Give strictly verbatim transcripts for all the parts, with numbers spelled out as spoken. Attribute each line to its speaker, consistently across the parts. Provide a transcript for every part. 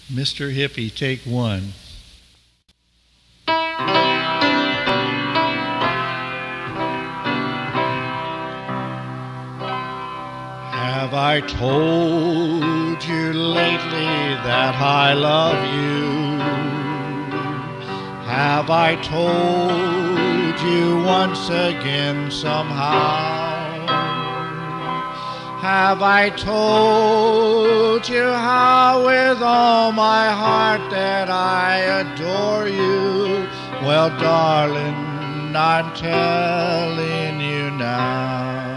Speaker 1: Mister Hippy, take one. Have I told you lately that I love you? Have I told you once again somehow? Have I told you how with all my heart that I adore you? Well, darling, I'm telling you now.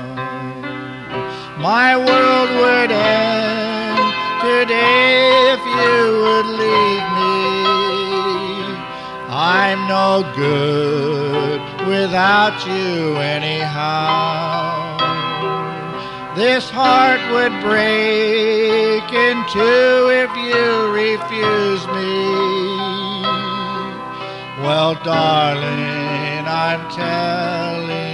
Speaker 1: My world would end today if you would leave me. I'm no good without you anyhow. This heart would break in two if you refuse me. Well, darling, I'm telling